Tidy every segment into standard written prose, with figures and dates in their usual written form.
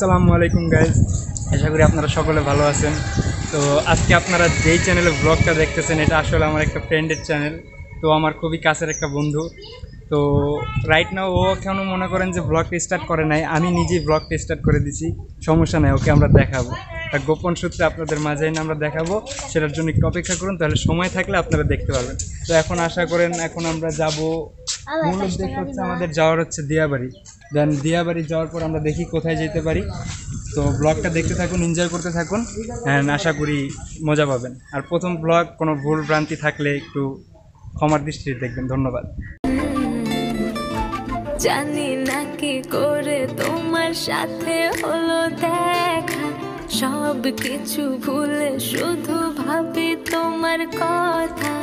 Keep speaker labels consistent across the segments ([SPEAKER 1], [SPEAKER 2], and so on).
[SPEAKER 1] আসসালামু আলাইকুম গাইজ, আশা করি আপনারা সকলে ভালো আছেন। তো আজকে আপনারা যেই চ্যানেলে ব্লগটা দেখতেছেন এটা আসলে আমার একটা ফ্রেন্ডের চ্যানেল। তো আমার খুবই কাছের একটা বন্ধু। তো রাইট নাও ও এখনও মনে করেন যে ব্লগটা স্টার্ট করে নাই, আমি নিজেই ব্লগটা স্টার্ট করে দিছি। সমস্যা নাই, ওকে আমরা দেখাবো, একটা গোপন সূত্রে আপনাদের মাঝে আমরা দেখাবো। সেটার জন্য একটু অপেক্ষা করুন, তাহলে সময় থাকলে আপনারা দেখতে পারবেন। তো এখন আশা করেন এখন আমরা যাব, মূল উদ্দেশ্য হচ্ছে আমাদের যাওয়ার হচ্ছে দিয়াবাড়ি। দেন দিয়াবাড়ি যাওয়ার পর আমরা দেখি কোথায় যেতে পারি। তো ব্লগটা দেখতে থাকুন, এনজয় করতে থাকুন, অ্যান্ড আশা করি মজা পাবেন। আর প্রথম ব্লগ, কোনো ভুল ভ্রান্তি থাকলে একটু ক্ষমার দৃষ্টিতে দেখবেন। ধন্যবাদ।
[SPEAKER 2] জানি না কি করে তোমার সাথে হলো দেখা, সব কিছু ভুলে শুধু ভাবি তোমার কথা।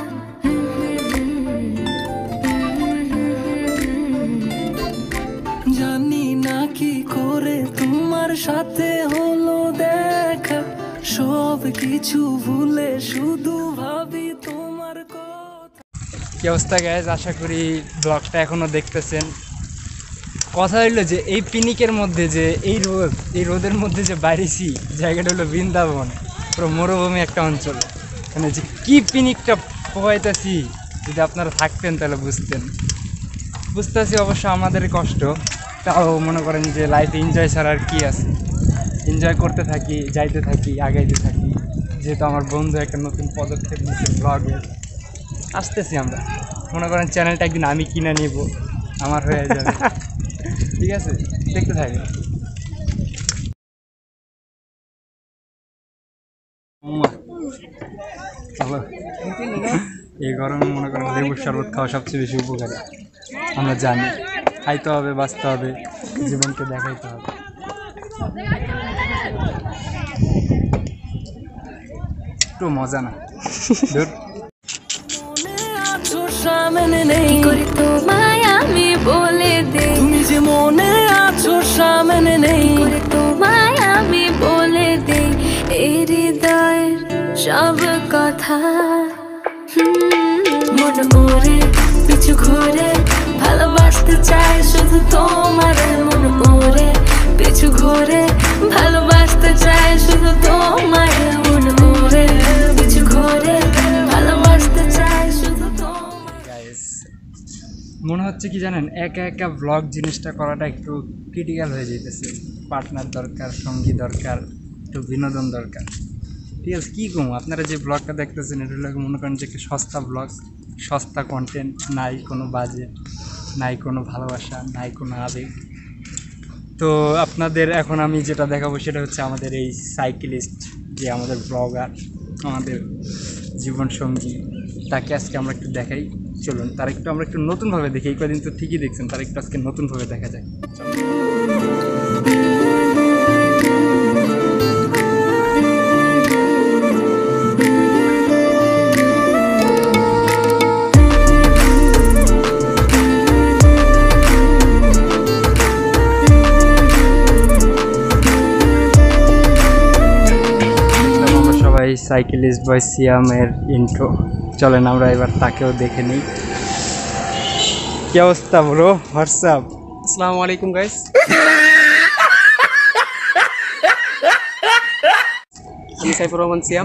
[SPEAKER 3] জানি না কি করে তোমার সাথে হলো দেখা, সব কিছু ভুলে শুধু ভাবি তোমার কথা।
[SPEAKER 1] কি অবস্থা গাইজ, আশা করি ব্লগটা এখনও দেখতেছেন। কথা হইলো যে এই পিনিকের মধ্যে যে এই রোদের মধ্যে যে বাইরেছি, জায়গাটা হলো বৃন্দাবন, পুরো মরুভূমি একটা অঞ্চল। মানে যে কী পিনিকটা পোহাইতেছি, যদি আপনারা থাকতেন তাহলে বুঝতেছি অবশ্য আমাদের কষ্ট, তাও মনে করেন যে লাইফে এনজয় ছাড়া আর কী আছে। এনজয় করতে থাকি, যাইতে থাকি, আগাইতে থাকি। যেহেতু আমার বন্ধু একটা নতুন পদক্ষেপ নিচ্ছে ব্লগে, আসতেছি আমরা। মনে করেন চ্যানেলটা একদিন আমি কিনে নিব, আমার হয়ে যাবে। ঠিক আছে, দেখতে থাকি। চলো, এই গরমে মনে করেন লেবুর শরবত খাওয়া সবচেয়ে বেশি উপকারী। আমরা জানি খাইতে হবে, বাঁচতে হবে, জীবনকে দেখাইতে হবে। একটু মজা না ধুর।
[SPEAKER 3] সামনে নেই
[SPEAKER 2] করে তোমায় আমি বলে দেই,
[SPEAKER 3] তুমি যে মনে আছো সামনে নেই
[SPEAKER 2] করে তোমায় আমি বলে দেই এই হৃদয়ের সব কথা। মন ওরে পিছু ঘুরে ভালোবাসতে চায় শুধু তোমার, মন ওরে পিছু ঘুরে ভালোবাসতে চায় শুধু তোমার, মন ওরে পিছু ঘুরে ভালোবাসতে চায় শুধু তোমার।
[SPEAKER 1] গাইস, মনে হচ্ছে কি জানেন, একা একা ব্লগ জিনিসটা করাটা একটু ক্রিটিক্যাল হয়ে যেতেছে। পার্টনার দরকার, সঙ্গী দরকার, একটু বিনোদন দরকার। ঠিক আছে, কী কম, আপনারা যে ব্লগটা দেখতেছেন এটা হলো মনে করেন যে একটা সস্তা ব্লগ, সস্তা কন্টেন্ট, নাই কোনো বাজেট, নাই কোনো ভালোবাসা, নাই কোনো আবেগ। তো আপনাদের এখন আমি যেটা দেখাবো সেটা হচ্ছে আমাদের এই সাইকেলিস্ট, যে আমাদের ব্লগার, আমাদের জীবনসঙ্গী, তাকে আজকে আমরা একটু দেখাই। চলুন তার একটু আমরা একটু নতুনভাবে দেখি। এই কদিন তো ঠিকই দেখছেন, তার একটু আজকে নতুনভাবে দেখা যায়। সবাই সাইকেলিস্ট বয় সিয়ামের ইন্ট্রো, চলেন আমরা এবার তাকেও দেখে নিই। কি অবস্থা ব্রো? হোয়াটসঅ্যাপ।
[SPEAKER 4] আসসালামু আলাইকুম গাইস। আমি সাইফুর রহমান সিয়াম।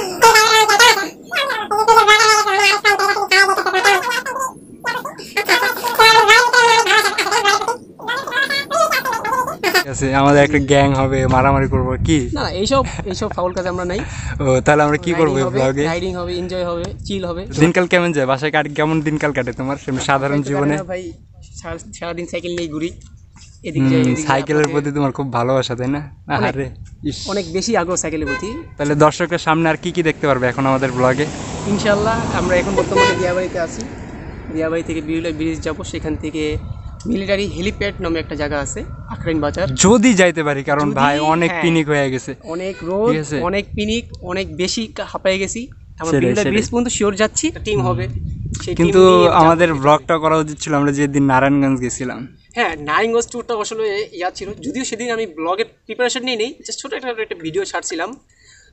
[SPEAKER 1] আমাদের একটা গ্যাং হবে, মারামারি করবো কি
[SPEAKER 4] না, এইসব ফাউল কাজ আমরা নাই।
[SPEAKER 1] ও তাহলে আমরা কি করবো ব্লগে?
[SPEAKER 4] রাইডিং হবে, এনজয় হবে, চিল হবে।
[SPEAKER 1] দিনকাল কেমন যায়? বাসায় কেমন দিনকাল কাটে তোমার সাধারণ জীবনে?
[SPEAKER 4] ভাই সারাদিন সাইকেল নিয়ে ঘুরি, এদিক যাই এদিক যাই।
[SPEAKER 1] সাইকেলের প্রতি তোমার খুব ভালোবাসা, তাই না? আরে
[SPEAKER 4] অনেক বেশি আগ্রহ সাইকেলের প্রতি।
[SPEAKER 1] তাহলে দর্শকের সামনে আর কি দেখতে পারবে এখন আমাদের ব্লগে?
[SPEAKER 4] ইনশাআল্লাহ আমরা এখন বর্তমানে দিয়াবাড়িতে আছি। দিয়াবাড়ি থেকে বিরুলিয়া ব্রিজ যাবো, সেখান থেকে মিলিটারি হেলিপ্যাড নামে একটা জায়গা আছে, আখরাইন বাজার,
[SPEAKER 1] যদি যাইতে পারি, কারণ ভাই অনেক পিনিক হয়ে গেছে,
[SPEAKER 4] অনেক রোদ, অনেক পিনিক, অনেক বেশি হাঁপায়ে গেছি। আমরা বিরুলিয়া ব্রিজ পর্যন্ত শিওর যাচ্ছি, টিম হবে।
[SPEAKER 1] কিন্তু আমাদের ব্লগটা করা উচিত ছিল আমরা যেদিন নারায়ণগঞ্জ গেছিলাম।
[SPEAKER 4] হ্যাঁ, নারায়ণগঞ্জ ট্যুরটা আসলে ছিল, যদিও সেদিন আমি ব্লগের প্রিপারেশন নিয়ে নেই, জাস্ট ছোটো একটা ভিডিও ছাড়ছিলাম।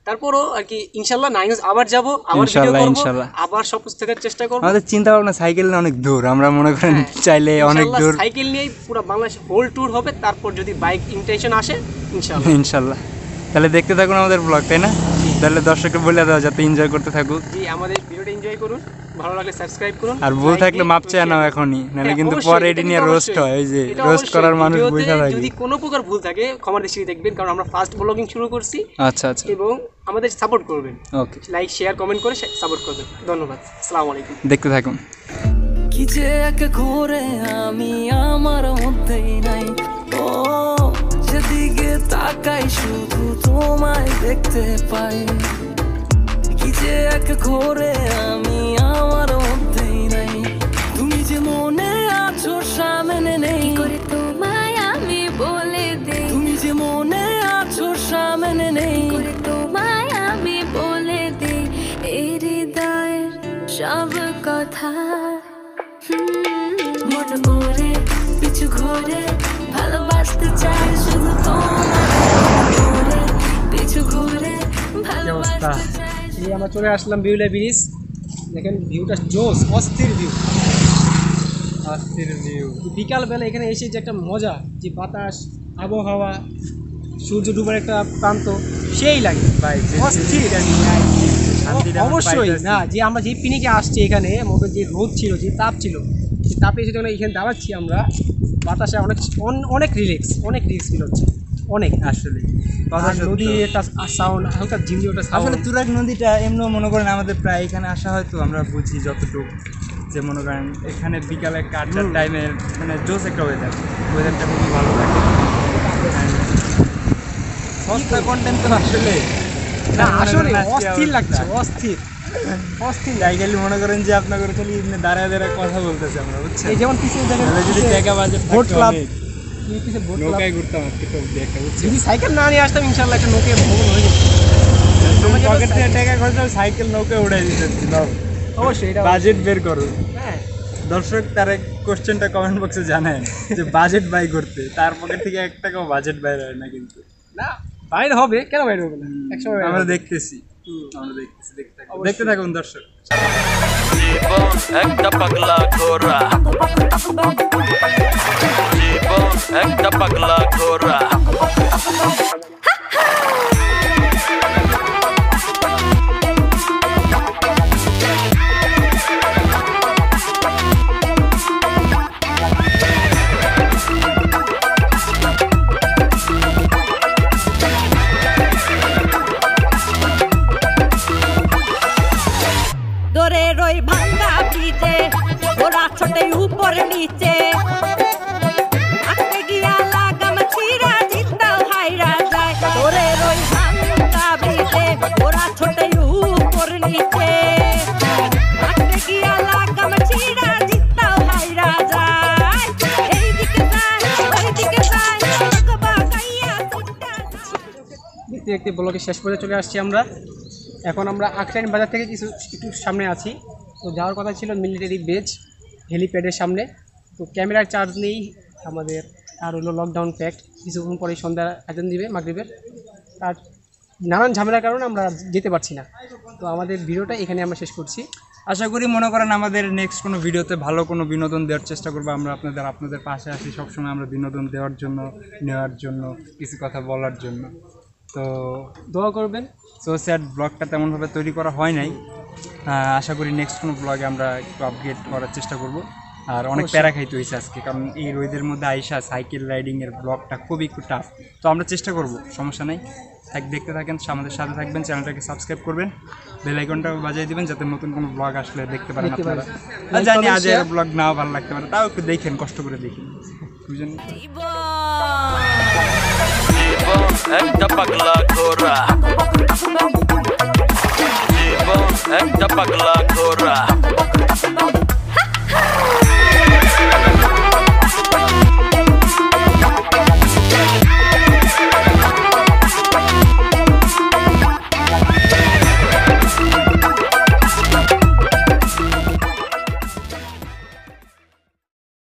[SPEAKER 4] তারপরও আর কি ইনশাল্লাহ নারায়ণগঞ্জ আবার যাব, আবার ভিডিও
[SPEAKER 1] ইনশাল্লাহ,
[SPEAKER 4] করব,
[SPEAKER 1] ইনশাল্লাহ।
[SPEAKER 4] আবার সব কিছু দেখার চেষ্টা করব।
[SPEAKER 1] আমাদের চিন্তা ভাবনা সাইকেল নিয়ে অনেক দূর, আমরা মনে করেন চাইলে অনেক
[SPEAKER 4] ইনশাল্লাহ
[SPEAKER 1] দূর।
[SPEAKER 4] সাইকেল নিয়েই পুরো বাংলাদেশ হোল ট্যুর হবে, তারপর যদি বাইক ইনটেনশন আসে ইনশাল্লাহ।
[SPEAKER 1] ইনশাল্লাহ। তাহলে দেখতে থাকুন আমাদের ব্লগ, তাই না? তাহলে দর্শককে বলে দেওয়া যাতে এনজয় করতে থাকুক।
[SPEAKER 4] জি, আমাদের ভিডিওটা এনজয় করুন, ভালো লাগলে সাবস্ক্রাইব করুন,
[SPEAKER 1] আর ভুল
[SPEAKER 4] like
[SPEAKER 1] থাকলে
[SPEAKER 4] দিন,
[SPEAKER 1] মাপ চায়
[SPEAKER 4] share
[SPEAKER 1] নাও
[SPEAKER 4] করুন।
[SPEAKER 1] এখনই, নাহলে
[SPEAKER 4] হ্যাঁ,
[SPEAKER 1] কিন্তু
[SPEAKER 4] অবশ্যই,
[SPEAKER 1] পরে
[SPEAKER 4] এটা
[SPEAKER 1] এটি নিয়ে
[SPEAKER 4] কিন্তু
[SPEAKER 1] রোস্ট
[SPEAKER 4] অবশ্যই।
[SPEAKER 1] হয়। এই যে
[SPEAKER 4] এটা
[SPEAKER 1] রোস্ট
[SPEAKER 4] অবশ্যই।
[SPEAKER 1] করার মানুষ
[SPEAKER 4] ভিডিওতে
[SPEAKER 1] বুঝা থাকে।
[SPEAKER 4] যদি কোনো প্রকার ভুল থাকে ক্ষমার দৃষ্টিতে দেখবেন, কারণ আমরা ফার্স্ট ব্লগিং শুরু করছি
[SPEAKER 1] আচ্ছা আচ্ছা,
[SPEAKER 4] এবং আমাদের সাপোর্ট করবেন,
[SPEAKER 1] ওকে,
[SPEAKER 4] লাইক শেয়ার কমেন্ট করে সাপোর্ট করবেন। ধন্যবাদ, আসসালামু আলাইকুম।
[SPEAKER 1] দেখতে থাকুন।
[SPEAKER 3] কি যে এক ঘোরে আমি আমার মধ্যেই নাই, ও যেদিকে তাকাই শুধু তোমায় দেখতে পাই। কি যে এক ঘোরে আমি আমার মধ্যেই নাই, তুমি যে মনে আছো সামনে নেই।
[SPEAKER 2] কি করে তোমায় আমি বলে দেই,
[SPEAKER 3] তুমি যে মনে আছো সামনে নেই।
[SPEAKER 2] কি করে তোমায় আমি বলে দেই এই হৃদয়ের সব কথা। মন ওরে পিছু ঘোরে, ভালোবাসতে চাই শুধু তোমার। পিছু ঘোরে ভালোবাসতে চাই।
[SPEAKER 4] এই আমরা চলে আসলাম বিউলা ব্রিজ, দেখেন ভিউটা জোস, অস্থির ভিউ।
[SPEAKER 1] অস্থির ভিউ।
[SPEAKER 4] বিকালবেলা এখানে এসে যে একটা মজা, যে বাতাস, আবহাওয়া, সূর্য ডুবার একটা প্রান্ত, সেই লাগে
[SPEAKER 1] ভাই যে
[SPEAKER 4] অস্থির।
[SPEAKER 1] শান্তিটা আমরা
[SPEAKER 4] অবশ্যই
[SPEAKER 1] পাইতেছি।
[SPEAKER 4] না, যে আমরা যে পিনিকে আসছি এখানে মোটর যে রোদ ছিল, যে তাপ ছিল, সেই তাপে এসে যখন এখানে দাঁড়াচ্ছি আমরা, বাতাসে অনেক অনেক রিল্যাক্স ফিল হচ্ছে, অনেক।
[SPEAKER 1] আসলে কথা
[SPEAKER 4] আর
[SPEAKER 1] সত্য।
[SPEAKER 4] নদীর একটা সাউন্ড, হালকা ঝিমঝিম একটা
[SPEAKER 1] আসলে
[SPEAKER 4] সাউন্ড।
[SPEAKER 1] তুরাগ নদীটা এমনিও মনে করেন আমাদের প্রায় এখানে আসা হয়, তো আমরা বুঝি যতটুকু, যে মনে করেন এখানে বিকালে একটা আড্ডার টাইমে মানে জোস একটা ওয়েদারটা খুবই ভালো থাকে। সস্তা কন্টেন্ট তো আসলে
[SPEAKER 4] না, আসলে
[SPEAKER 1] মনে করেন আজকে
[SPEAKER 4] অস্থির
[SPEAKER 1] অবস্থা।
[SPEAKER 4] লাগছে, অস্থির অস্থির।
[SPEAKER 1] সাইকেল মনে করেন যে আপনাদের খালি এমনি দাঁড়ায় দাঁড়ায় কথা বলতেছে আমরা, বুঝছেন?
[SPEAKER 4] এই যেমন পিছিয়ে দেখেন,
[SPEAKER 1] তাহলে যদি টাকা বাজেট
[SPEAKER 4] বোট ক্লাব,
[SPEAKER 1] নৌকায় ঘুরতাম আজকে তো একটা, বুঝছেন?
[SPEAKER 4] যদি সাইকেল না নিয়ে আসতাম ইনশাল্লাহ একটা নোকে ভ্রমণ হয়ে যেত। আমাকে
[SPEAKER 1] পকেট থেকে
[SPEAKER 4] সাইকেল-
[SPEAKER 1] টাকা খরচা সাইকেল নৌকায় উড়াই দিতেছি।
[SPEAKER 4] অবশ্যই এটা
[SPEAKER 1] বাজেট বের করুন।
[SPEAKER 4] হ্যাঁ,
[SPEAKER 1] দর্শক তার কোশ্চেনটা কমেন্ট বক্সে জানেন যে বাজেট বাই করতে তার পকেট থেকে 1 টাকাও বাজেট বাইর হয় না, কিন্তু
[SPEAKER 4] না বাইরে হবে, কেন বাইরে হবে না, একসময় বাইরে
[SPEAKER 1] আমরা
[SPEAKER 4] হবে।
[SPEAKER 1] দেখতেছি, দেখতে থাকুন দর্শক।
[SPEAKER 5] জীবন একটা পাগলা ঘোড়া, জীবন একটা পাগলা ঘোড়া।
[SPEAKER 6] দরে রই ভাঙ্গা পিঠে ওরা ছোটে উপর নিচে আটকে গিয়া লাগাম ছিড়া জিতাও হাইরা যায়। দরে রই ভাঙ্গা পিঠে ওরা ছোটে উপর নিচে আটকে গিয়া লাগাম ছিড়া জিতাও হাইরা যায়। এইদিকে যায় ওইদিকে যায় লগবা গাইয়া ছুটা
[SPEAKER 4] দেখতে দেখতে ব্লগের শেষ পর্যায়ে চলে আসছি আমরা। এখন আমরা আখরাইন বাজার থেকে একটু সামনে আছি। তো যাওয়ার কথা ছিল মিলিটারি বেজ হেলিপ্যাডের সামনে। তো ক্যামেরার চার্জ নেই আমাদের, আর হলো লকডাউন প্যাক্ট, কিছুক্ষণ পরে সন্ধ্যা আজান দিবে মাগরিবের। আর নানান ঝামেলার কারণে আমরা যেতে পারছি না। তো আমাদের ভিডিওটা এখানে আমরা শেষ করছি।
[SPEAKER 1] আশা করি মনে করেন আমাদের নেক্সট কোনো ভিডিওতে ভালো কোনো বিনোদন দেওয়ার চেষ্টা করবো আমরা। আপনাদের পাশে আসি সবসময় আমরা, বিনোদন দেওয়ার জন্য, নেওয়ার জন্য, কিছু কথা বলার জন্য। তো
[SPEAKER 4] দোয়া করবেন।
[SPEAKER 1] সো স্যাড ব্লগটা তেমনভাবে তৈরি করা হয় নাই। আশা করি নেক্সট কোনো ব্লগে আমরা একটু আপগ্রেড করার চেষ্টা করব। আর অনেক প্যারা খাইতে হয়েছে আজকে, কারণ এই রোদের মধ্যে আইসা সাইকেল রাইডিংয়ের ব্লগটা খুবই একটু টাফ। তো আমরা চেষ্টা করব, সমস্যা নাই। দেখতে থাকেন, আমাদের সাথে থাকবেন, চ্যানেলটাকে সাবস্ক্রাইব করবেন, বেল আইকনটা বাজিয়ে দিবেন যাতে নতুন কোনো ব্লগ আসলে দেখতে পারেন আপনারা। আর জানি আজ এর ব্লগ নাও ভালো লাগতে পারে, তাও একটু দেখেন, কষ্ট করে দেখেন, বুঝলেন?
[SPEAKER 6] জীবন
[SPEAKER 5] জীবন একটা পাগলা ঘোড়া, জীবন একটা পাগলা ঘোড়া।